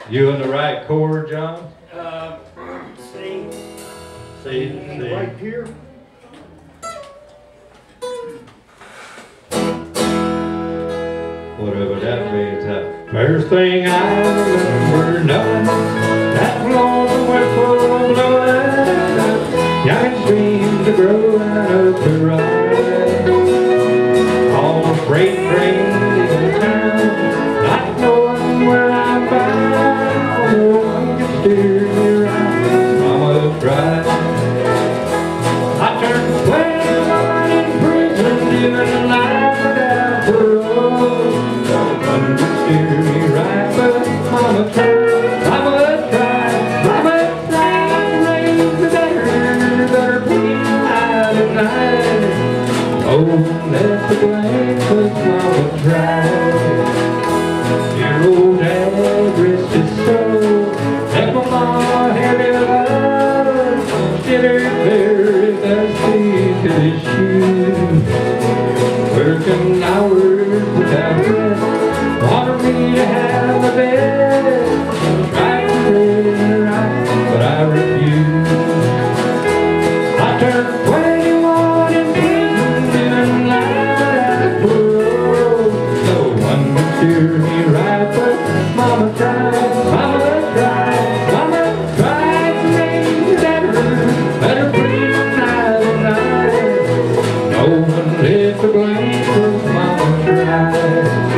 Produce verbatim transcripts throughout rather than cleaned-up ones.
You in the right chord, John? Uh, C. C, C. Right here. Whatever that means. That first thing I remember knowing, that long whistle was blowing, young dreams to grow out of the ride. All the freight trains in town, not knowing where I'm bound, no one can steer me right. Mama's right. I turned twenty-one in prison, living life without parole. No one can steer me right, but Mama tried. Mama tried, Mama tried to raise me better, better clean night and night. No one left to blame, 'cause Mama tried. Dear old Dad, rest his soul, left my mama heavy love, did her very best to his shoes. Working hours without rest, wanted me to have the best, tried to raise me right, but I refused. I turned twenty-one in prison, living life without parole. No one can steer me right, but Mama tried, Mama tried, Mama tried to raise me better, better clean night and night. No one left to blame, 'cause Mama tried.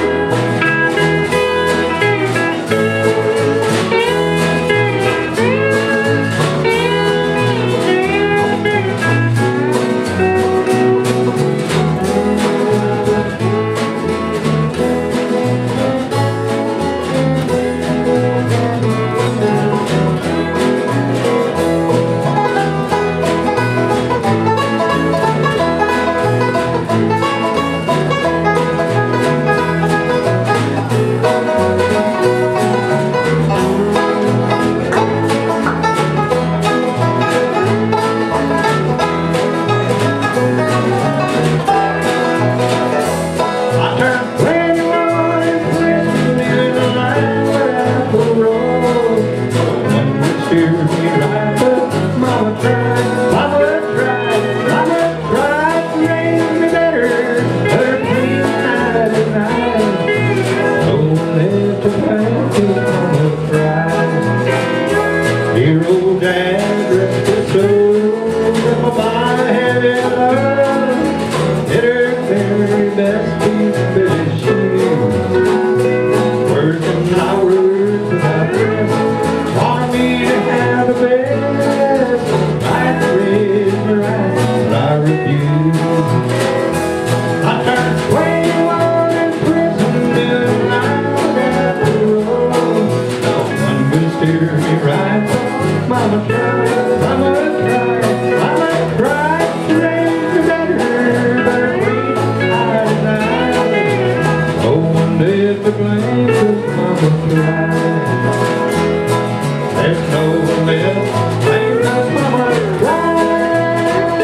Dear old Dad, rest his soul, left my mama heavy love, did her very best to fill his shoes. Working hours without rest, wanted me to have the best, tried to raise me right, but I refused. I turned twenty-one in prison, living life without parole. No one could steer me right. Mama tried, Mama tried, Mama tried to raise me better, better clean night and night. No one left to blame, 'cause Mama tried. There's no one left to blame, 'cause Mama tried.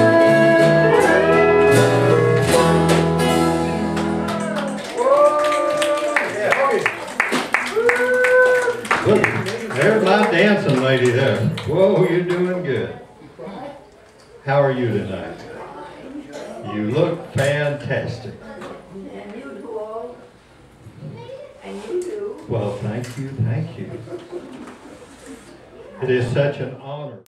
Look, there's my dancing lady there. Whoa, you're doing good. How are you tonight? You look fantastic. And you do all. And you do. Well, thank you, thank you. It is such an honor.